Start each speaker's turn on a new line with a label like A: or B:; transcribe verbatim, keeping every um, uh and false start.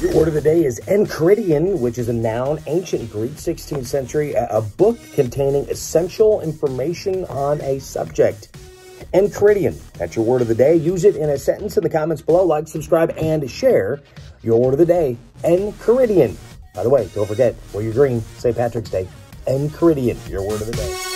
A: Your word of the day is Enchiridion, which is a noun, ancient Greek, sixteenth century, a book containing essential information on a subject. Enchiridion, that's your word of the day. Use it in a sentence in the comments below. Like, subscribe, and share your word of the day, Enchiridion. By the way, don't forget, wear your green, Saint Patrick's Day. Enchiridion, your word of the day.